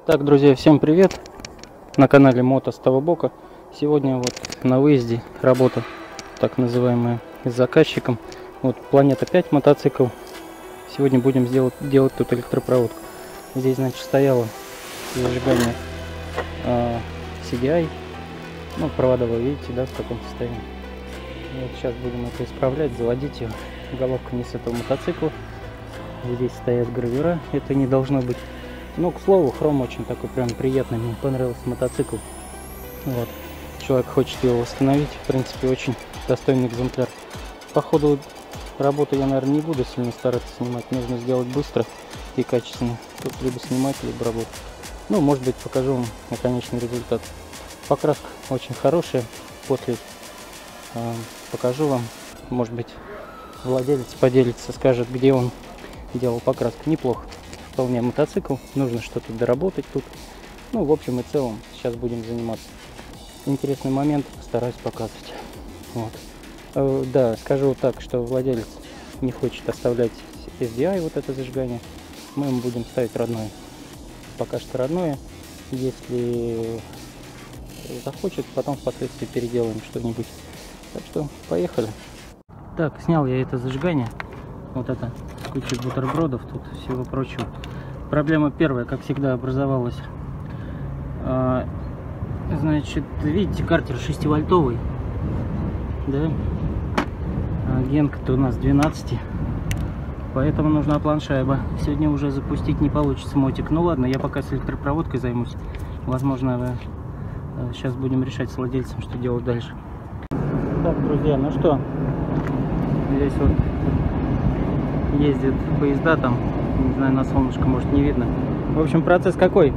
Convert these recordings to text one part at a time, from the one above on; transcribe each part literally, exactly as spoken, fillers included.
Так, друзья, всем привет! На канале Мото с того бока. Сегодня вот на выезде работа, так называемая, с заказчиком. Вот Планета пять мотоцикл. Сегодня будем сделать, делать тут электропроводку. Здесь, значит, стояло зажигание э, си ди ай. Ну, провода вы видите, да, в каком состоянии. Вот сейчас будем это исправлять, заводить ее. Головка не с этого мотоцикла. Здесь стоят гравюра. Это не должно быть. Ну, к слову, хром очень такой прям приятный. Мне понравился мотоцикл. Вот. Человек хочет его восстановить. В принципе, очень достойный экземпляр. По ходу работы я, наверное, не буду сильно стараться снимать. Нужно сделать быстро и качественно. Тут либо снимать, либо работать. Ну, может быть, покажу вам конечный результат. Покраска очень хорошая. После э, покажу вам. Может быть, владелец поделится, скажет, где он делал покраску. Неплохо. Вполне мотоцикл, нужно что-то доработать тут. Ну, в общем и целом, сейчас будем заниматься. Интересный момент, постараюсь показывать. Вот. Э, да, скажу так, что владелец не хочет оставлять эс ди ай, вот это зажигание. Мы ему будем ставить родное. Пока что родное. Если захочет, потом впоследствии переделаем что-нибудь. Так что, поехали. Так, снял я это зажигание. Вот это, куча бутербродов, тут всего прочего. Проблема первая, как всегда, образовалась. А, значит, видите, картер шестивольтовый, да? А генка-то у нас двенадцать, поэтому нужна планшайба. Сегодня уже запустить не получится мотик. Ну ладно, я пока с электропроводкой займусь. Возможно, сейчас будем решать с владельцем, что делать дальше. Так, друзья, ну что, здесь вот ездят поезда, там, не знаю, на солнышко, может, не видно. В общем, процесс какой?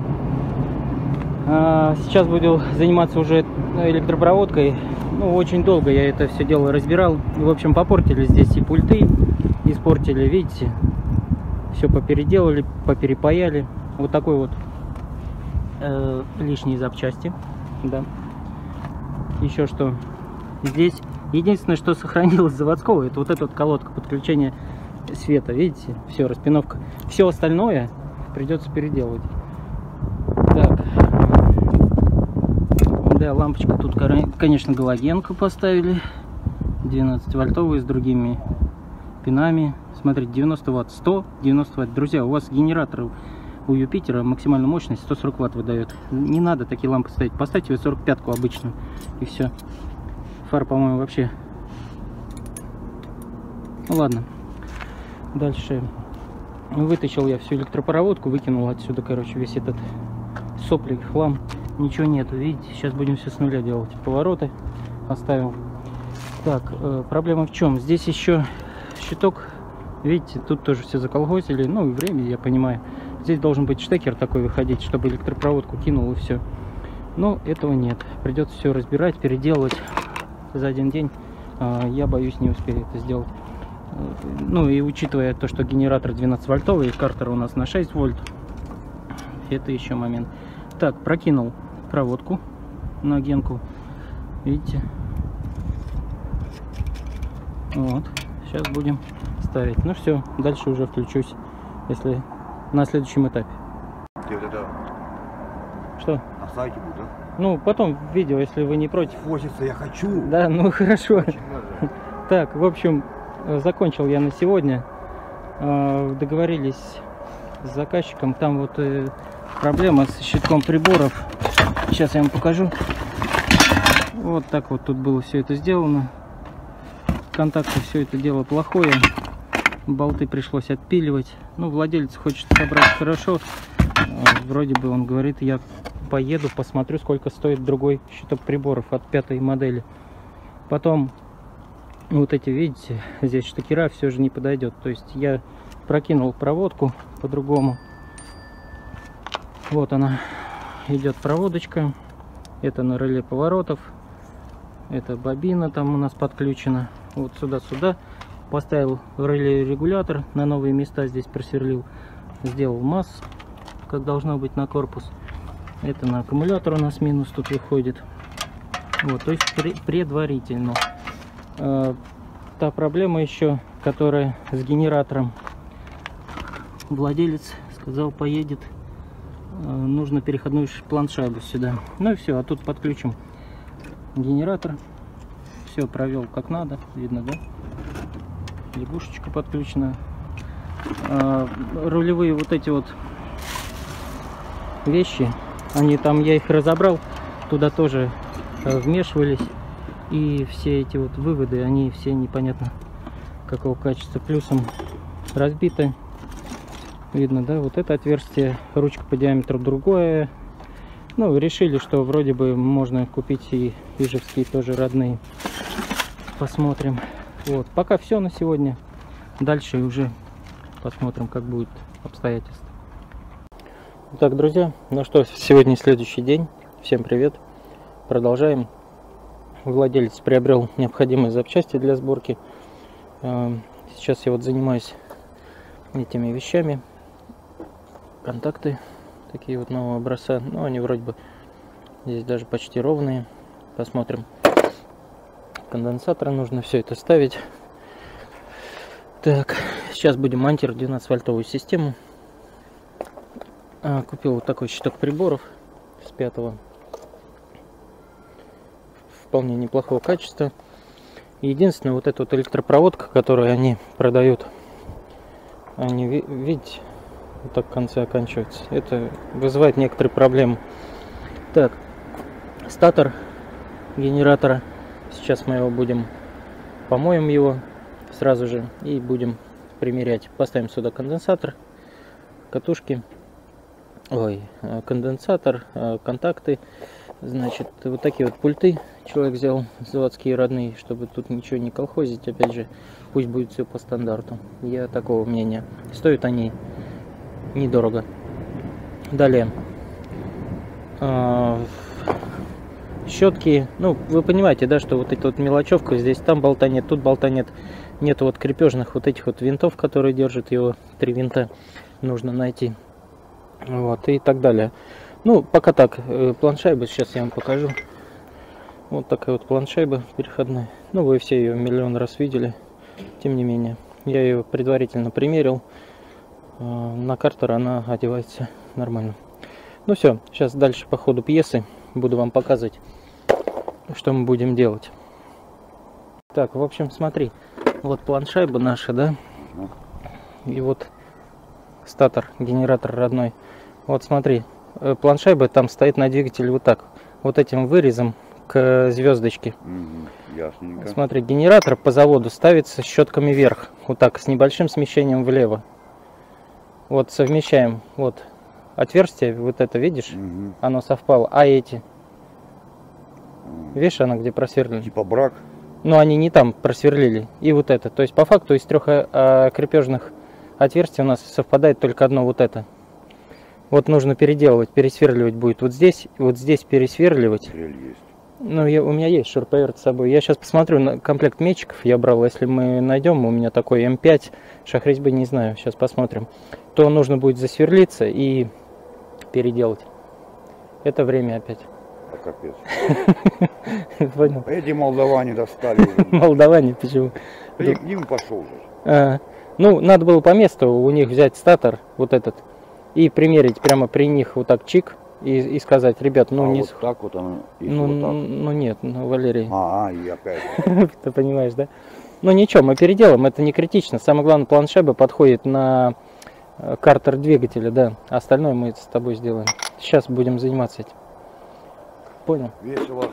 А, сейчас буду заниматься уже электропроводкой. Ну, очень долго я это все дело разбирал. В общем, попортили здесь и пульты, испортили, видите, все попеределали, поперепаяли. Вот такой вот э, лишние запчасти, да. Еще что? Здесь единственное, что сохранилось заводского, это вот эта вот колодка подключения света, видите, все, распиновка. Все остальное придется переделывать. Так, да, лампочка тут, конечно, галогенку поставили, двенадцать вольтовую с другими пинами. Смотрите, девяносто ватт, сто, девяносто ватт. Друзья, у вас генератор у Юпитера максимальную мощность сто сорок ватт выдает. Не надо такие лампы ставить, поставьте вы сорок пятку обычную и все. Фар, по-моему, вообще. Ну ладно. Дальше вытащил я всю электропроводку, выкинул отсюда, короче, весь этот соплик, хлам. Ничего нету, видите, сейчас будем все с нуля делать. Повороты оставил. Так, э, проблема в чем? Здесь еще щиток, видите, тут тоже все заколхозили. Ну и время, я понимаю. Здесь должен быть штекер такой выходить, чтобы электропроводку кинул и все. Но этого нет. Придется все разбирать, переделывать за один день. Э, я боюсь, не успею это сделать. Ну и учитывая то, что генератор двенадцать вольтовый, и картер у нас на шесть вольт, это еще момент. Так, прокинул проводку на генку, видите. Вот, сейчас будем ставить. Ну все, дальше уже включусь, если на следующем этапе. Где вот это? Что? На сайте будет, да? Ну, потом в видео, если вы не против. Хочется, я хочу. Да, ну хорошо. Так, в общем, закончил я на сегодня. Договорились с заказчиком. Там вот проблема с щитком приборов. Сейчас я вам покажу. Вот так вот тут было все это сделано. Контакты, все это дело плохое. Болты пришлось отпиливать. Ну, владелец хочет собрать хорошо. Вроде бы он говорит, я поеду, посмотрю, сколько стоит другой щиток приборов от пятой модели. Потом вот эти, видите, здесь штекера все же не подойдет. То есть я прокинул проводку по-другому. Вот она идет, проводочка. Это на реле поворотов. Это бобина там у нас подключена. Вот сюда-сюда. Поставил реле регулятор на новые места. Здесь просверлил. Сделал масс, как должно быть, на корпус. Это на аккумулятор у нас минус тут выходит. Вот, то есть предварительно. Та проблема еще, которая с генератором. Владелец сказал, поедет нужно переходную планшайбу сюда. Ну и все, а тут подключим генератор. Все провел как надо, видно, да? Лягушечка подключена. А, рулевые вот эти вот вещи, они там, я их разобрал, туда тоже вмешивались. И все эти вот выводы, они все непонятно какого качества. Плюсом разбиты. Видно, да? Вот это отверстие, ручка по диаметру другое. Ну, решили, что вроде бы можно купить и ижевские тоже родные. Посмотрим. Вот, пока все на сегодня. Дальше уже посмотрим, как будет обстоятельства. Так, друзья, ну что, сегодня следующий день. Всем привет. Продолжаем. Владелец приобрел необходимые запчасти для сборки. Сейчас я вот занимаюсь этими вещами. Контакты такие вот нового образца. Ну, они вроде бы здесь даже почти ровные. Посмотрим. Конденсаторы нужно все это ставить. Так, сейчас будем монтировать двенадцативольтовую систему. А, купил вот такой щиток приборов с пятого. Вполне неплохого качества. Единственное, вот эта вот электропроводка, которую они продают, они, видите, вот так в конце оканчивается. Это вызывает некоторые проблемы. Так, статор генератора. Сейчас мы его будем, помоем его сразу же и будем примерять. Поставим сюда конденсатор, катушки, ой, конденсатор, контакты. Значит, вот такие вот пульты человек взял, заводские родные, чтобы тут ничего не колхозить. Опять же, пусть будет все по стандарту. Я такого мнения. Стоят они недорого. Далее. Щетки. Ну, вы понимаете, да, что вот эта вот мелочевка, здесь там болта нет, тут болта нет. Нету вот крепежных вот этих вот винтов, которые держат его. Три винта нужно найти. Вот, и так далее. Ну, пока так, планшайба сейчас я вам покажу. Вот такая вот планшайба переходная. Ну, вы все ее миллион раз видели. Тем не менее, я ее предварительно примерил. На картер она одевается нормально. Ну все, сейчас дальше по ходу пьесы буду вам показывать, что мы будем делать. Так, в общем, смотри. Вот планшайба наша, да? И вот статор, генератор родной. Вот смотри. Планшайба там стоит на двигателе вот так, вот этим вырезом к звездочке. Угу, ясненько. Смотри, генератор по заводу ставится щетками вверх, вот так, с небольшим смещением влево. Вот совмещаем, вот отверстие, вот это видишь, угу. Оно совпало, а эти, угу. Видишь, она где просверлена? Типа брак? Ну, они не там просверлили, и вот это, то есть по факту из трех а, крепежных отверстий у нас совпадает только одно вот это. Вот нужно переделывать, пересверливать будет вот здесь, вот здесь пересверливать. Есть. Ну, я, у меня есть шуруповерт с собой. Я сейчас посмотрю на комплект метчиков. Я брал, если мы найдем, у меня такой эм пять, шахрезьбы не знаю, сейчас посмотрим. То нужно будет засверлиться и переделать. Это время опять. А капец. Понял. Эти молдаване достали. Молдаване, почему? Я к ним пошел же. Ну, надо было по месту у них взять статор, вот этот. И примерить прямо при них вот так чик и, и сказать, ребят, ну а не... Вот так вот оно, ну, вот так. ну нет, ну Валерий. А, а и опять. Ты понимаешь, да? Ну ничего, мы переделаем, это не критично. Самое главное, планшайба подходит на картер двигателя, да. Остальное мы с тобой сделаем. Сейчас будем заниматься этим. Понял? Весело.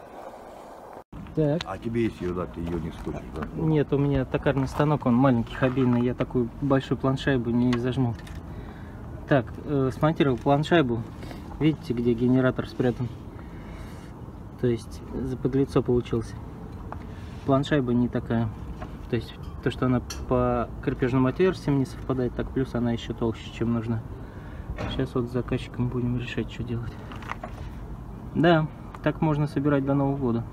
Так. А тебе если ее дать, ты ее не скучишь, да? Нет, у меня токарный станок, он маленький, хоббийный, я такую большую планшайбу не зажму. Так, э, смонтировал планшайбу. Видите, где генератор спрятан? То есть заподлицо получился. Планшайба не такая. То есть то, что она по крепежным отверстиям не совпадает, так плюс она еще толще, чем нужна. Сейчас вот с заказчиком будем решать, что делать. Да, так можно собирать до Нового года.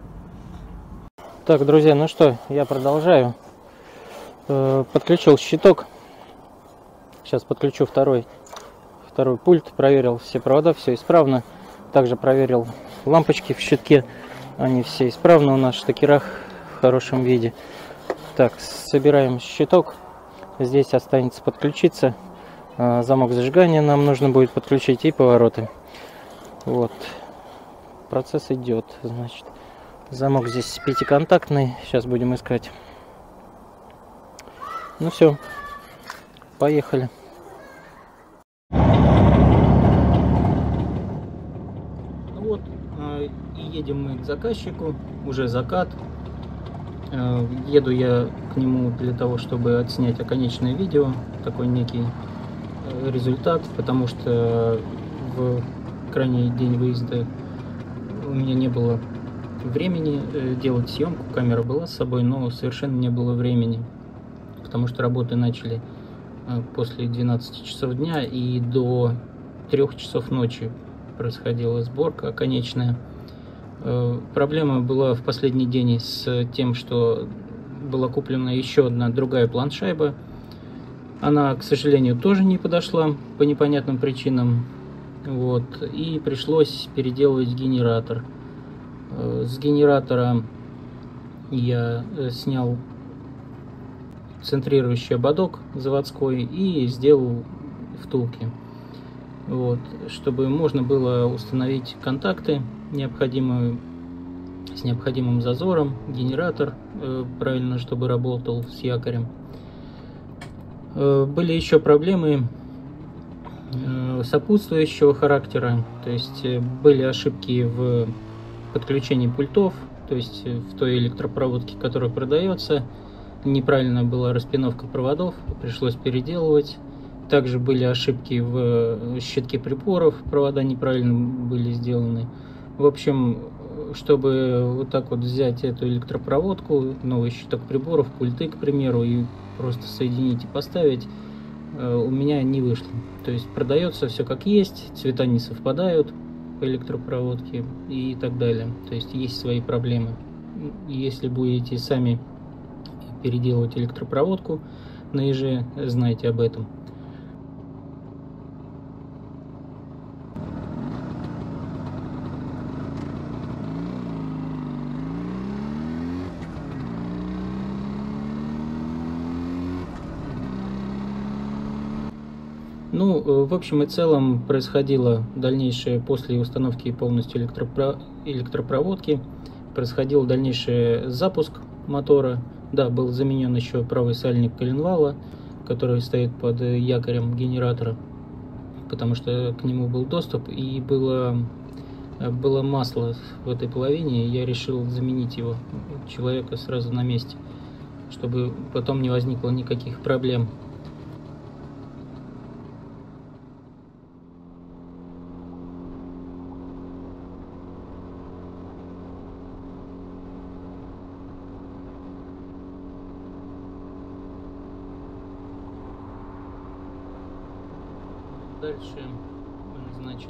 Так, друзья, ну что, я продолжаю. Э, подключил щиток. Сейчас подключу второй, второй пульт, проверил все провода, все исправно. Также проверил лампочки в щитке, они все исправны у нас в штекерах в хорошем виде. Так, собираем щиток, здесь останется подключиться. замок зажигания нам нужно будет подключить и повороты. Вот. Процесс идет. Значит, замок здесь пятиконтактный. Сейчас будем искать. Ну все, поехали. Ну вот, и едем мы к заказчику. Уже закат. Еду я к нему для того, чтобы отснять оконечное видео, такой некий результат, потому что в крайний день выезда у меня не было времени делать съемку, камера была с собой, но совершенно не было времени, потому что работы начали после двенадцати часов дня, и до трёх часов ночи происходила сборка оконечная. Проблема была в последний день с тем, что была куплена еще одна другая планшайба. Она, к сожалению, тоже не подошла по непонятным причинам. Вот. И пришлось переделывать генератор. С генератора я снял центрирующий ободок заводской и сделал втулки. Вот, чтобы можно было установить контакты необходимые, с необходимым зазором, генератор э, правильно, чтобы работал с якорем. Э, были еще проблемы э, сопутствующего характера, то есть э, были ошибки в подключении пультов, то есть э, в той электропроводке, которая продается, неправильно была распиновка проводов, пришлось переделывать. Также были ошибки в щитке приборов, провода неправильно были сделаны. В общем, чтобы вот так вот взять эту электропроводку, новый щиток приборов, пульты, к примеру, и просто соединить и поставить, у меня не вышло. То есть продается все как есть, цвета не совпадают по электропроводке и так далее. То есть есть свои проблемы. Если будете сами переделывать электропроводку на ЕЖ, знайте об этом. Ну, в общем и целом происходило дальнейшее после установки полностью электропро... электропроводки, происходил дальнейший запуск мотора. Да, был заменен еще правый сальник коленвала, который стоит под якорем генератора, потому что к нему был доступ и было, было масло в этой половине. Я решил заменить его, человека сразу на месте, чтобы потом не возникло никаких проблем. Дальше, значит,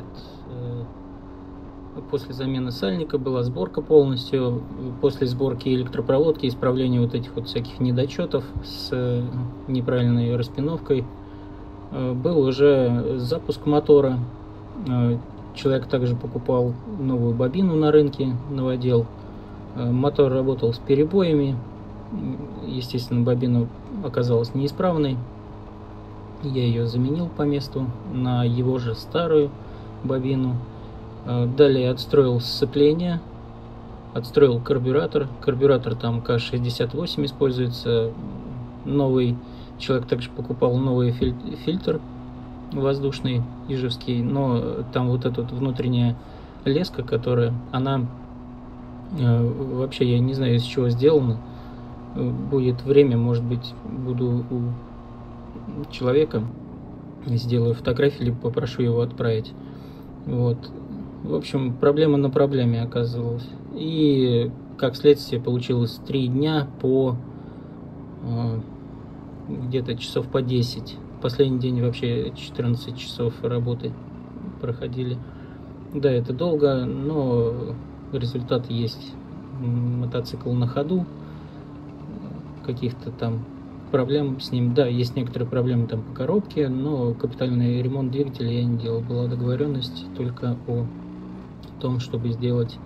после замены сальника была сборка полностью. После сборки электропроводки, исправления вот этих вот всяких недочетов с неправильной распиновкой, был уже запуск мотора. Человек также покупал новую бобину на рынке, новодел. Мотор работал с перебоями. Естественно, бобина оказалась неисправной. Я ее заменил по месту на его же старую бобину. Далее отстроил сцепление, отстроил карбюратор. Карбюратор там К шестьдесят восемь используется. Новый человек также покупал новый филь фильтр воздушный ижевский, но там вот эта вот внутренняя леска, которая, она вообще, я не знаю, из чего сделана. Будет время, может быть, буду у человека, сделаю фотографию, либо попрошу его отправить. Вот. В общем, проблема на проблеме оказывалась. И как следствие получилось три дня по э, где-то часов по десять. Последний день вообще четырнадцать часов работы проходили. Да, это долго, но результат есть. Мотоцикл на ходу, каких-то там проблем с ним. Да, есть некоторые проблемы там по коробке, но капитальный ремонт двигателя я не делал. Была договоренность только о том, чтобы сделать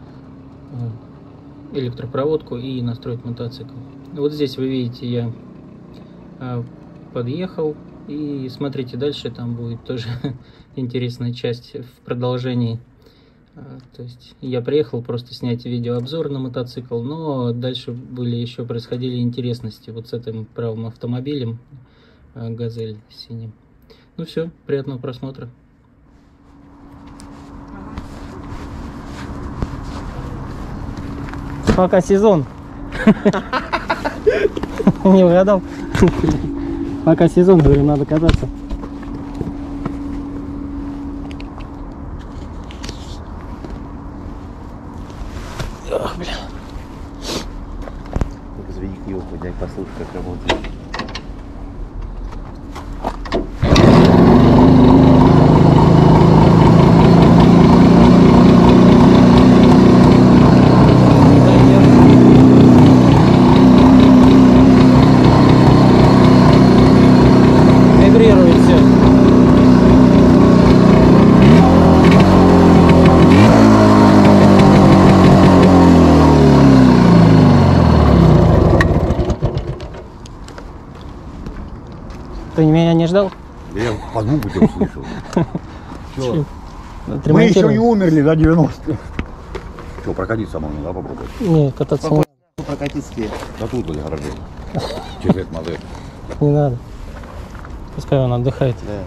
электропроводку и настроить мотоцикл. Вот здесь вы видите, я подъехал И смотрите дальше, там будет тоже интересная часть в продолжении. То есть я приехал просто снять видеообзор на мотоцикл, но дальше были еще происходили интересности вот с этим правым автомобилем, Газель синим. Ну все, приятного просмотра. Пока сезон. Не угадал. Пока сезон, говорю, надо кататься. Ох, блин. Заведи к нему, поднять, послушай, как работает. Вибрирует все. Ты меня не ждал? Я по звуку тебя услышал. Все. Мы еще не умерли до девяностых. Что, прокатиться можно, да, попробовать? Не, кататься не, Прокатиться. Да тут были гаражи. Через эту модель. не надо. Пускай он отдыхает. Да.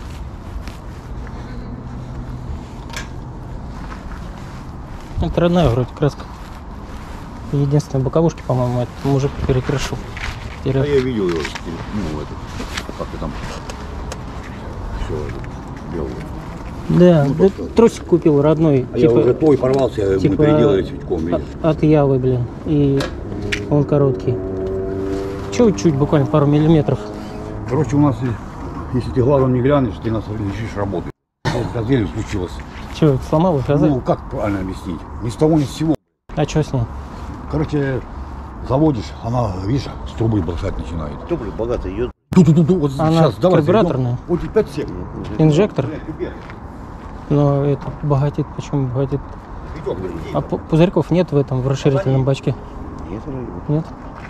Это родная вроде краска. Единственная боковушки, по-моему, этот мужик перекрышил. Да Вперед. я видел его, ну, это, как ты там, все, белый. Да, Ну, да, просто- тросик купил родной. А я уже твой порвался, мы типа, переделали цветком, видишь? От, от Явы, блин. И он короткий. Чуть-чуть, буквально пару миллиметров. Короче, у нас, если ты глазом не глянешь, ты нас лишишь работы. Вот с газелью случилось. Че, сломал их, газель? Ну, как правильно объяснить? Ни с того, ни с сего. А что с ней? Короче, заводишь, она, видишь, с трубы бросать начинает. Кто, блин, богатый идет? Ту-ту-ту-ту, вот Она сейчас, давай. карбюраторная? зайдем. Вот пять секунд. Инжектор? Блядь, пипец. Но это богатит. Почему богатит? Витек, держи. А пу- пузырьков нет в этом, в расширительном бачке? Нет, вроде бы. Нет?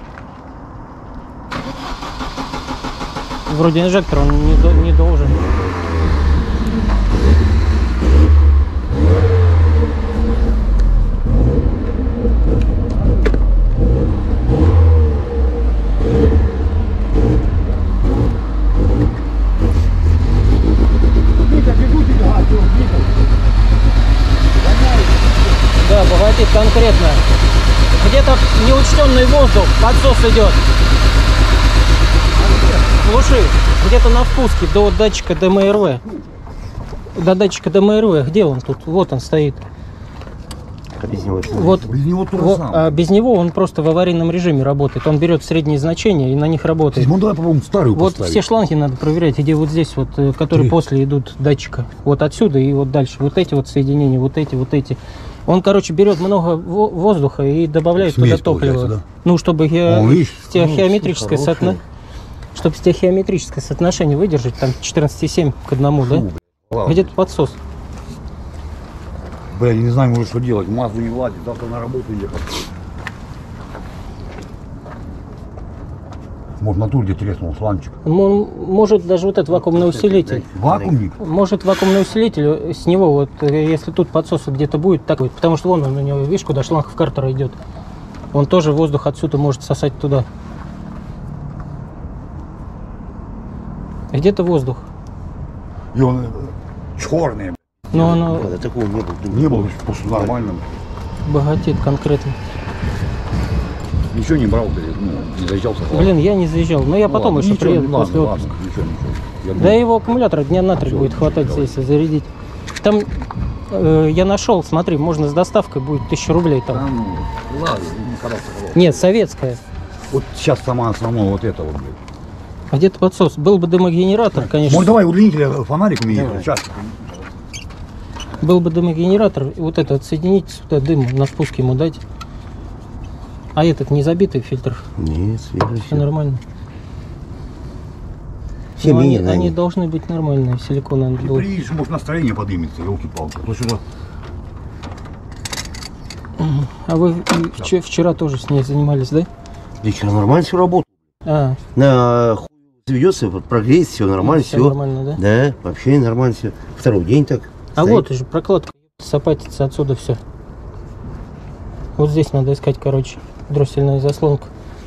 Вроде инжектор он не, до- не должен. Да, богатит конкретно. Где-то неучтенный воздух, подсос идет. Слушай, где-то на впуске до датчика дэ эм эр вэ. До датчика дэ эм эр вэ. Где он тут? Вот он стоит. А без него что? Вот, Без него то же вот, самое. а без него он просто в аварийном режиме работает. Он берет средние значения и на них работает. Ну давай попробуем старую Вот поставить. все шланги надо проверять, где вот здесь вот, э, которые Три. после идут датчика. Вот отсюда и вот дальше. Вот эти вот соединения, вот эти, вот эти. Он, короче, берет много во- воздуха и добавляет Смесь туда топливо. получается, Ну, чтобы ге- О, видишь? стеохиометрическое Ну, соотно- хороший. чтобы стеохиометрическое соотношение выдержать, там четырнадцать целых семь к одному, да? Фу, блядь, ладно. Где-то подсос. Бля, я не знаю, может, что делать. Мазу не ладит, завтра на работу ехать. Может, на тур где треснул шланчик. М- Может даже вот этот вакуумный усилитель. Вакуумник? Может вакуумный усилитель, с него вот, э, если тут подсос где-то будет, так будет. Потому что вон он у него, видишь, куда шланг в картера идет. Он тоже воздух отсюда может сосать туда. Где-то воздух. И он черный. Но оно Когда такого не было. Не был просто нормальным. богатит конкретно. Ничего не брал, говорит, ну, не заезжал со Блин, я не заезжал. Но я Ну потом ладно, еще ничего, приеду ладно, после ладно, отпуска. Ничего, ничего. Я Да думаю, его аккумулятора дня на три Всё, будет хватать, давай. если зарядить. Там э, я нашел, смотри, можно с доставкой будет тысяча рублей а, там. ну, ладно, не хорошо. Нет, советская. Вот сейчас сама основное вот это вот, блядь. А где-то подсос. Был бы дымогенератор, конечно. Может, давай удлинитель фонариком едем? Давай. Сейчас. Был бы дымогенератор, и вот это отсоединить сюда, дым на спуске ему дать. А этот не забитый фильтр, Нет, свежий. все нормально. Все Но они, мини, они должны быть нормальные, силиконовые. Ты приедешь, может, настроение поднимется, елки-палки. А то сюда. А вы вчера, вчера тоже с ней занимались, да? Вечером нормально все работает. А, На хуй Заведется, вот прогреет, все нормально, Всё все. нормально, да? Да, вообще нормально все. Второй день так. А стоит. вот же прокладка сапатится отсюда все. Вот здесь надо искать, короче, дроссельную заслонку.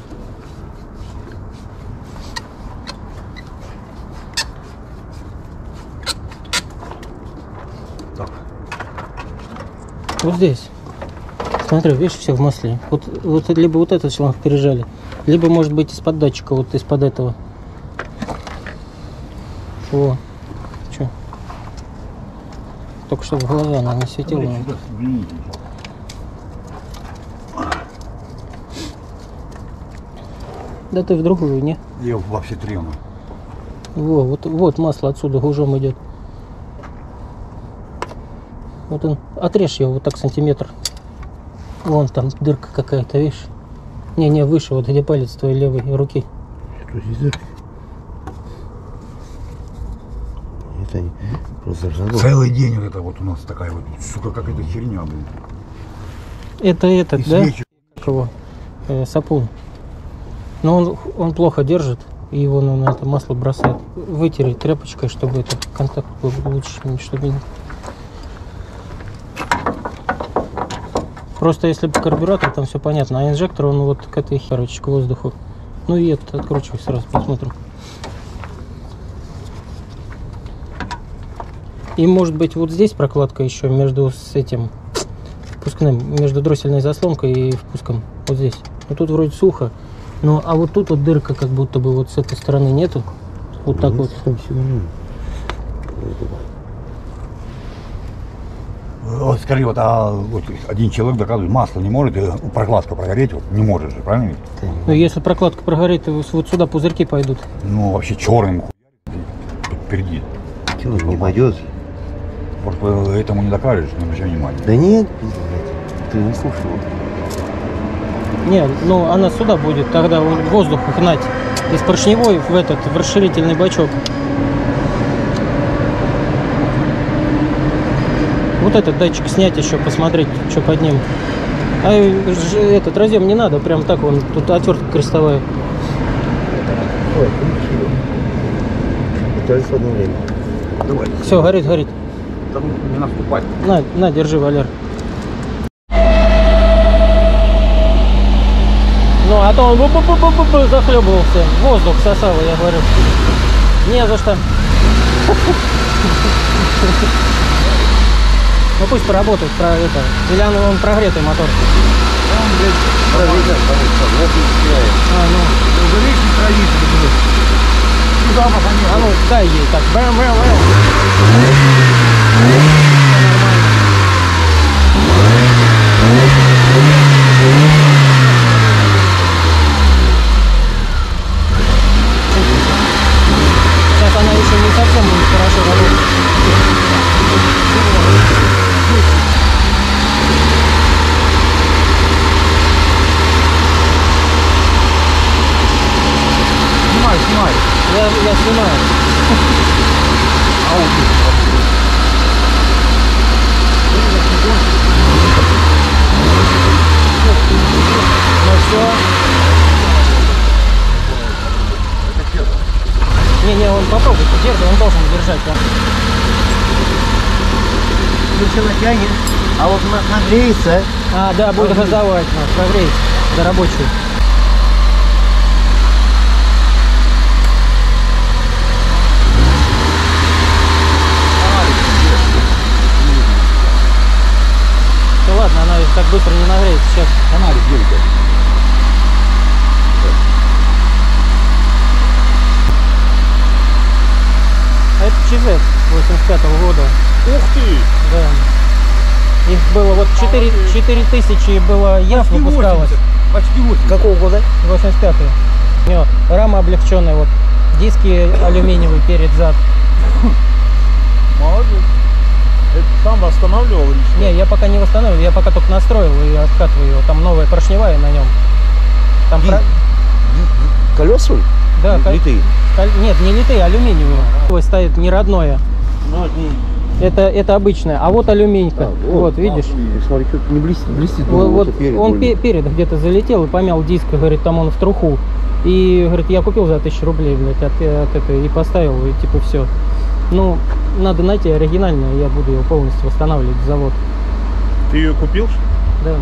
Так. Вот здесь. Смотри, видишь, все в масле. Вот, вот либо вот этот шланг пережали, либо может быть из-под датчика, вот из-под этого. О, что? Только что в глаза она не светила. Да ты в другую, не? Я вообще трема. Во, вот, вот масло отсюда гужом идет. Вот он, отрежь его вот так сантиметр. Вон там дырка какая-то, видишь? Не, не, выше, вот где палец твоей левой руки. Что здесь дырка? Это не просто разговор. Целый день вот это вот у нас такая вот, сука, какая-то херня, блин. Это этот, И да? свечи. Кого? Э, сапун. Но он, он плохо держит, и его на это масло бросает. Вытереть тряпочкой, чтобы это контакт был лучше, чтобы не... Просто если бы карбюратор, там все понятно, а инжектор, он вот к этой, короче, к воздуху. Ну и этот откручивай сразу, посмотрим. И может быть вот здесь прокладка еще между с этим впускным, между дроссельной заслонкой и впуском. Вот здесь. Ну тут вроде сухо. Ну а вот тут вот дырка как будто бы вот с этой стороны нету. Вот так вот. Там все нормально. Вот скажи, вот, а вот один человек доказывает, масло не может, э, прокладка прогореть, вот не может же, правильно? Ну если прокладка прогорит, то вот сюда пузырьки пойдут. Ну вообще черным хуй тут впереди. Чего не пойдет? Может, этому не докажешь, не обращай внимания. Да нет, блядь, ты не слушал. Не, ну она сюда будет, тогда воздух гнать из поршневой в этот, в расширительный бачок. Вот этот датчик снять еще, посмотреть, что под ним. А этот разъем не надо, прям так вон, тут отвертка крестовая. Ой, только в одно время. Давай. Все, горит, горит. Там не наступать. На, на, держи, Валер. Ну, а то он бу -бу -бу -бу -бу -бу захлебывался. Воздух сосал, я говорю. Не за что. Ну пусть поработает про это. Или он, он прогретый мотор. А, ну. А ну, дай ей так. Бэм, бэм, бэм. Сейчас она еще не совсем будет хорошо работать. Снимай, снимай. Я, я снимаю. А вот Ну все. Не-не, он попробует, держи, он должен держать. Да? Еще натянет, а вот на- нагреется. А, да, будет газовать, прогреть до рабочей. Да ладно, она так быстро не нагреется. Сейчас. фонарик где-то. А это ЧЗ восемьдесят пятого года. Ух ты! Да. Их было вот четыре тысячи было яв выпускалось. Почти восемьдесят. Какого года? восемьдесят пятый. У него рама облегченная, вот диски алюминиевые перед зад. Молодец. Это сам восстанавливал или что? Не, я пока не восстановил, я пока только настроил и откатываю его. Там новая поршневая на нем. Там И- про- Колеса? Да, кол- Литые. кол- нет, не литые, алюминиевые. Ой, стоит не родное. Ну, не. Это, это обычное. А вот алюминька. А, вот, видишь? Смотри, что-то не блестит, блестит. Вот, ну, вот это перед он более. пе- перед где-то залетел и помял диск, и говорит, там он в труху. И, говорит, я купил за тысячу рублей, блядь, от, от этой, и поставил, и типа все. Ну, надо найти оригинальную, я буду его полностью восстанавливать, завод. Ты ее купил? Да.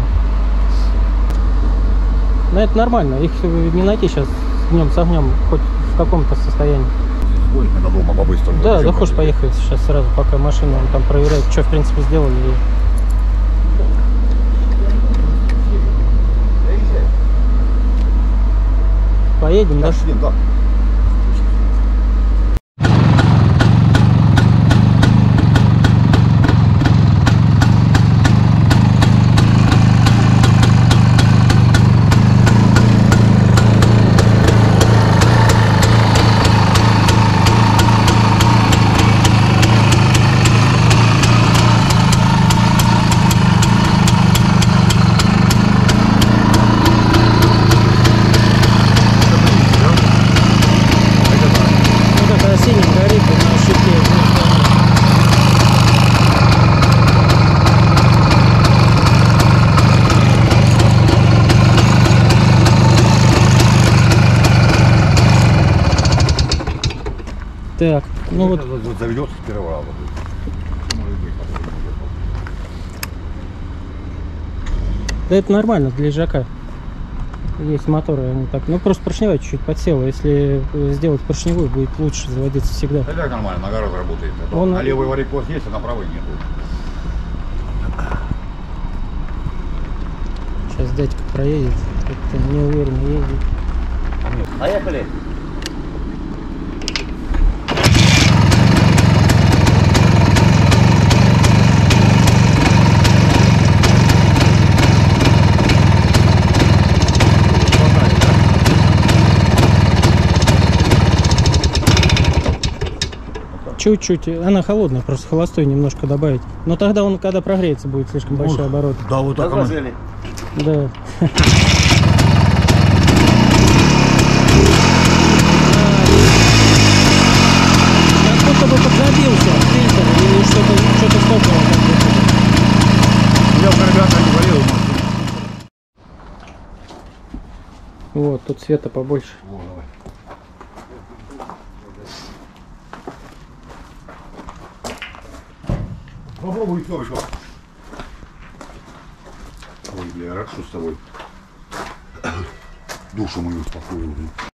Но это нормально, их не найти сейчас днем с огнем, хоть в каком-то состоянии. Сходит до дома по-быстрому. Да, Зачем да, хочешь ходить? поехать сейчас сразу, пока машину он там проверяет, что в принципе сделали. Поедем, да? Пошли, да. Вот это осенний горит на щеке. Так, ну вот. Заведется с первого раза. Может быть, потом не уехал. Да это нормально для лежака. Есть моторы, они так. Ну просто поршневая чуть-чуть подсела. Если сделать поршневую, будет лучше заводиться всегда. Да так нормально, нога разработает. А то Он- на левый варикоз есть, а на правый нету. Сейчас дядька проедет. Как-то неуверенно ездит. Поехали. Чуть-чуть, она холодная, просто холостой немножко добавить. Но тогда он, когда прогреется, будет слишком большой оборот. Да, вот так оно. Разложили. Да. Как будто бы подзабился фильтр или что-то что-то стопало. как будто. Я в ребята не говорил. Вот, тут света побольше. Вот, давай. Попробуй еще, еще. Ой, бля, рад, что с тобой. Душу мою успокоил, блин.